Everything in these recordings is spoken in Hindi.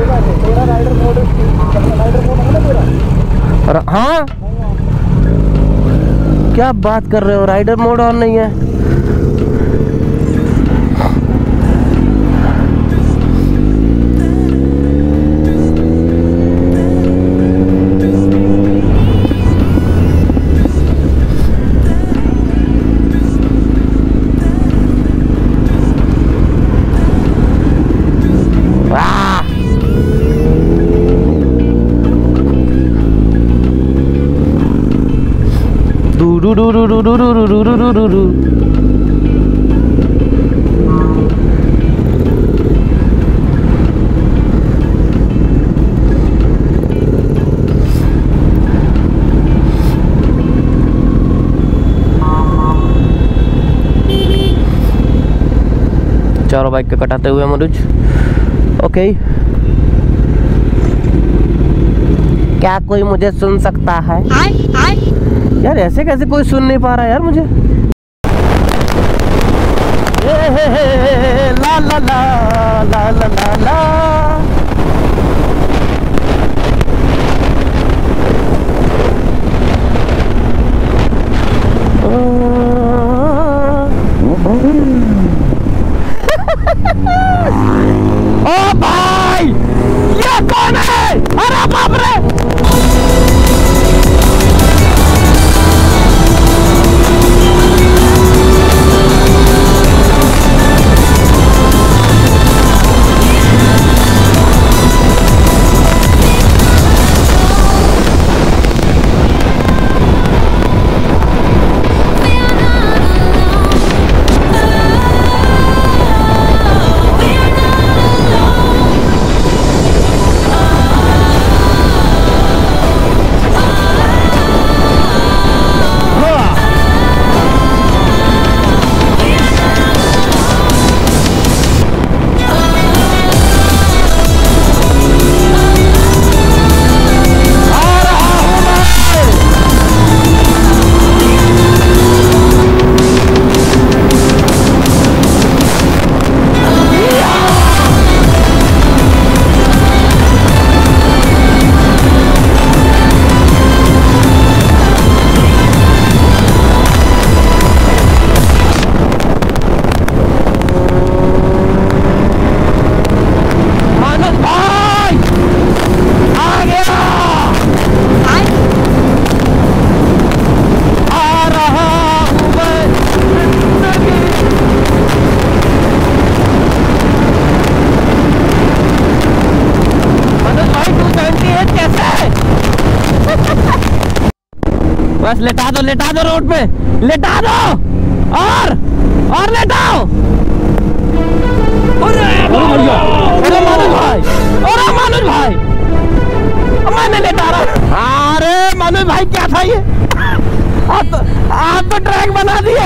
तेरा राइडर मोड है ना तेरा? हाँ क्या बात कर रहे हो, राइडर मोड ऑन नहीं है? चारों बाइक के कटाते हुए मनुज। ओके, क्या कोई मुझे सुन सकता है? यार ऐसे कैसे कोई सुन नहीं पा रहा यार मुझे। ला ला ला ला ला ला ला। ओ भाई, ये कौन है? अरे बाप रे! बस लेटा दो रोड पे, लेटा दो और लेटाओ। अरे मनोज भाई, मैंने लेटा रहा। अरे मनोज भाई क्या था ये? आप तो ट्रैक बना दिए।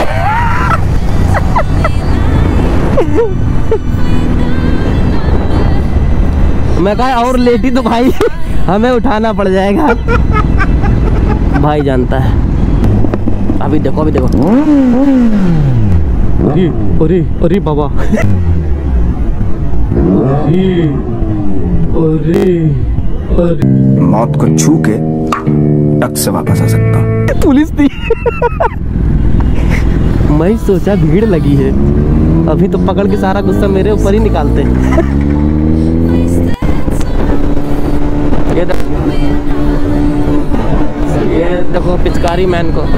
मैं कहा और लेटी तो भाई हमें उठाना पड़ जाएगा। भाई जानता है। अभी देखो अरे बाबा। अरे मौत को छू के टक से वापस आ सकता। पुलिस थी। मैं सोचा भीड़ लगी है, अभी तो पकड़ के सारा गुस्सा मेरे ऊपर ही निकालते। ये देखो पिचकारी मैन को।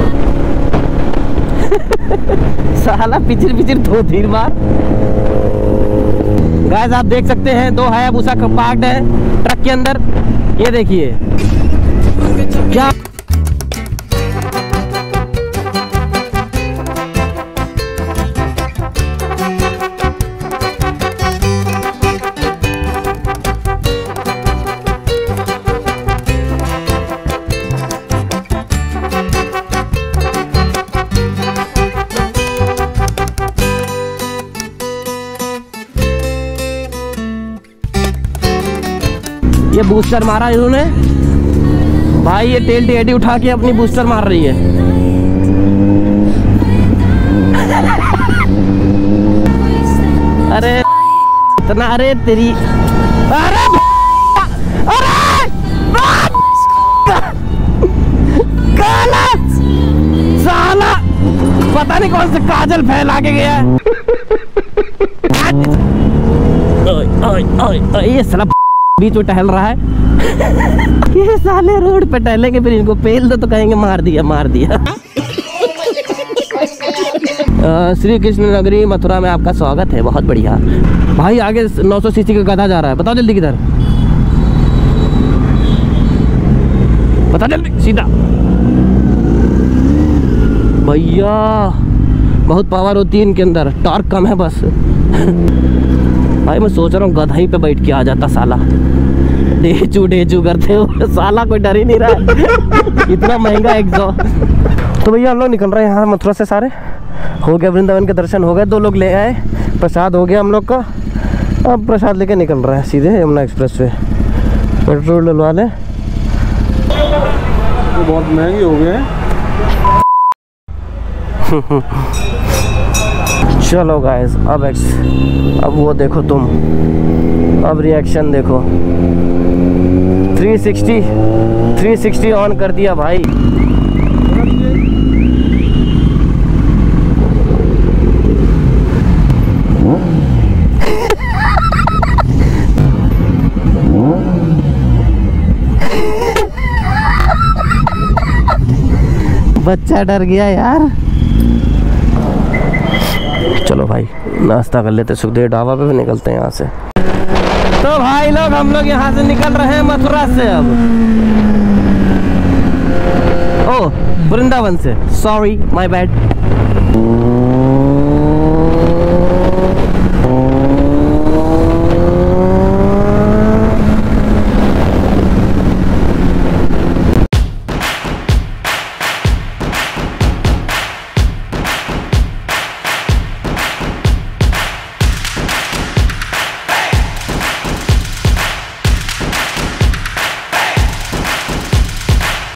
साला पिचर दो धीर मार। गाइस आप देख सकते हैं 2 हायाबुसा पार्क्ड है ट्रक के अंदर। ये देखिए क्या ये बूस्टर मारा इन्होंने भाई। ये टेल टेडी उठा के अपनी बूस्टर मार रही है। अरे इतना, अरे तेरी, अरे काजल फैला के गया है। ये साला बीच में टहल रहा है। ये साले रोड पे टहलेंगे, फिर इनको पेल दो तो कहेंगे मार दिया मार दिया। श्री कृष्ण नगरी मथुरा में आपका स्वागत है। बहुत बढ़िया भाई। आगे 900 सीसी का गधा जा रहा है, बताओ जल्दी किधर, बता जल्दी सीधा। भैया बहुत पावर होती है इनके अंदर, टॉर्क कम है बस। भाई मैं सोच रहा हूँ गधा ही पे बैठ के आ जाता साला, डेचू करते हो साला, कोई डर ही नहीं रहा है। इतना महंगा एग्जॉस्ट। तो भैया हम लोग निकल रहे हैं यहाँ मथुरा से सारे। हो गया वृंदावन के दर्शन हो गए, 2 लोग ले आए, प्रसाद हो गया हम लोग का। अब प्रसाद लेके निकल रहे हैं सीधे यमुना एक्सप्रेस पे। पेट्रोल डलवा लें, तो बहुत महंगे हो गए हैं। चलो गाइस अब वो देखो तुम, अब रिएक्शन देखो। 360 ऑन कर दिया भाई। बच्चा डर गया यार। चलो भाई नाश्ता कर लेते, सुखदेव ढाबा पे भी निकलते हैं यहाँ से। तो भाई लोग हम लोग यहाँ से निकल रहे हैं मथुरा से, अब ओ वृंदावन से, सॉरी माय बैड।